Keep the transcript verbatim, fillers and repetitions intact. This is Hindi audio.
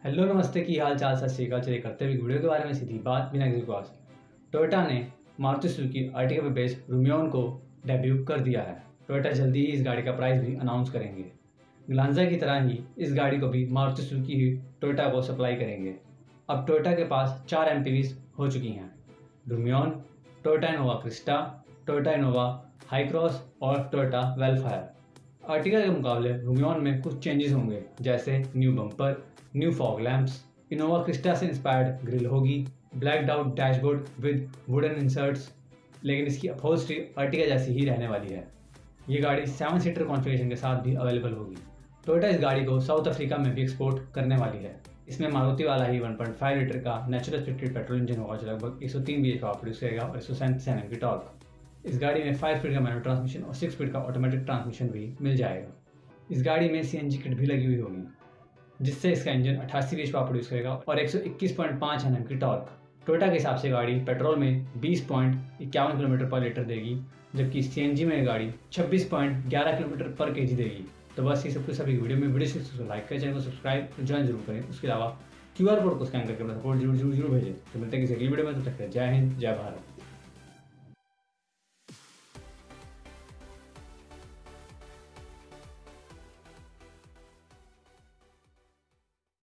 हेलो नमस्ते की हाल चाल सत श्रीकाल। चलिए करते हुए वीडियो के बारे में सीधी बात बिना किसी बकवास। टोयोटा ने मारुति सुजुकी अर्टिगा पे बेस्ड रूमियन को डेब्यू कर दिया है। टोयोटा जल्दी ही इस गाड़ी का प्राइस भी अनाउंस करेंगे। ग्लांजा की तरह ही इस गाड़ी को भी मारुति सुजुकी ही टोयोटा को सप्लाई करेंगे। अब टोयोटा के पास चार एम पी वीज़ हो चुकी हैं, Rumion, Toyota Innova Crysta, Toyota Innova Hycross और टोयोटा वेलफायर। अर्टिगा के मुकाबले रूमियन में कुछ चेंजेस होंगे, जैसे new bumper, new fog lamps, Innova Crysta से इंस्पायर्ड ग्रिल होगी, blacked out dashboard with wooden inserts, लेकिन इसकी अपहोल्स्ट्री अर्टिगा जैसी ही रहने वाली है। ये गाड़ी सेवन सीटर कॉन्फ़िगरेशन के साथ भी अवेलेबल होगी। टोयोटा इस गाड़ी को साउथ अफ्रीका में भी एक्सपोर्ट करने वाली है। इसमें मारुति वाला ही वन पॉइंट फाइव लीटर का नेचुरल स्पिरिटेड पेट्रोल इंजन होगा जो लगभग एक सौ तीन बी एच पावर प्रोड्यूस करेगा और एक सौ सैंतीस एन एम की टॉर्क। इस गाड़ी में फाइव स्पीड का मैनुअल ट्रांसमिशन और सिक्स स्पीड का ऑटोमेटिक ट्रांसमिशन भी मिल जाएगा। इस गाड़ी में सी एन जी किट भी लगी हुई होगी, जिससे इसका इंजन अट्ठासी बी एच पावर प्रोड्यूस करेगा और एक सौ इक्कीस पॉइंट पाँच एन एम की टॉर्क। टोयोटा के हिसाब से गाड़ी पेट्रोल में बीस पॉइंट इक्यावन किलोमीटर पर लीटर देगी, जबकि सी एन जी में गाड़ी छब्बीस पॉइंट ग्यारह किलोमीटर पर के जी देगी। तो बस ये सब कुछ सभी वीडियो में वीडियो से लाइक करें, चैनल को सब्सक्राइब ज्वाइन जरूर करें। उसके अलावा क्यू आर कोड को स्कैन करके अपना सपोर्ट जरूर जरूर जरूर भेजें। तो मिलते हैं किसी अगली वीडियो में, तब तक जय हिंद जय भारत।